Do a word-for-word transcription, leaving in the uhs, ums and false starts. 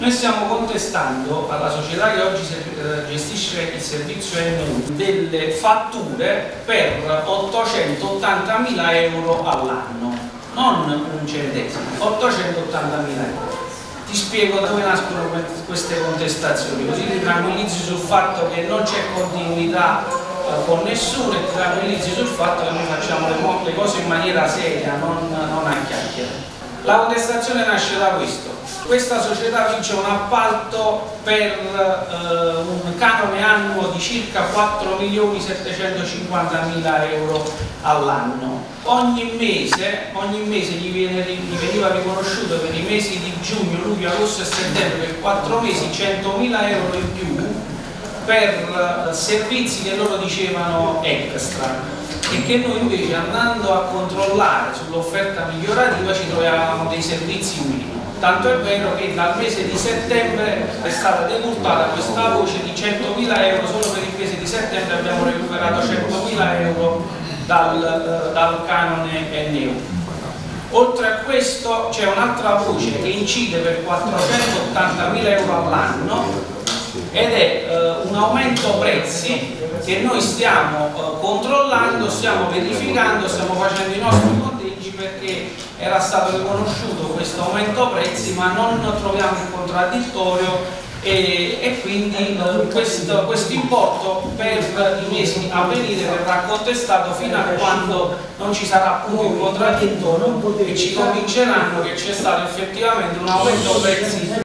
Noi stiamo contestando alla società che oggi gestisce il servizio N U delle fatture per ottocentottantamila euro all'anno, non un centesimo, ottocentottantamila euro. Ti spiego dove nascono queste contestazioni, così ti tranquillizzi sul fatto che non c'è continuità con nessuno e ti tranquillizzi sul fatto che noi facciamo le cose in maniera seria, non, non a chiacchiere. La contestazione nasce da questo. Questa società vince un appalto per eh, un canone annuo di circa quattro milioni settecentocinquantamila euro all'anno. Ogni mese, ogni mese gli, viene, gli veniva riconosciuto per i mesi di giugno, luglio, agosto e settembre, per quattro mesi, centomila euro in più per eh, servizi che loro dicevano extra, e che noi invece, andando a controllare sull'offerta migliorativa, ci trovavamo dei servizi minimi. Tanto è vero che dal mese di settembre è stata decurtata questa voce di centomila euro, solo per il mese di settembre abbiamo recuperato centomila euro dal, dal canone N U. Oltre a questo c'è un'altra voce che incide per quattrocentottantamila euro all'anno ed è uh, un aumento prezzi che noi stiamo uh, controllando, stiamo verificando, stiamo facendo i nostri conteggi, perché era stato riconosciuto questo aumento prezzi ma non troviamo il contraddittorio e, e quindi uh, questo, questo importo per i mesi a venire verrà contestato fino a quando non ci sarà più un contraddittorio e ci convinceranno che c'è stato effettivamente un aumento prezzi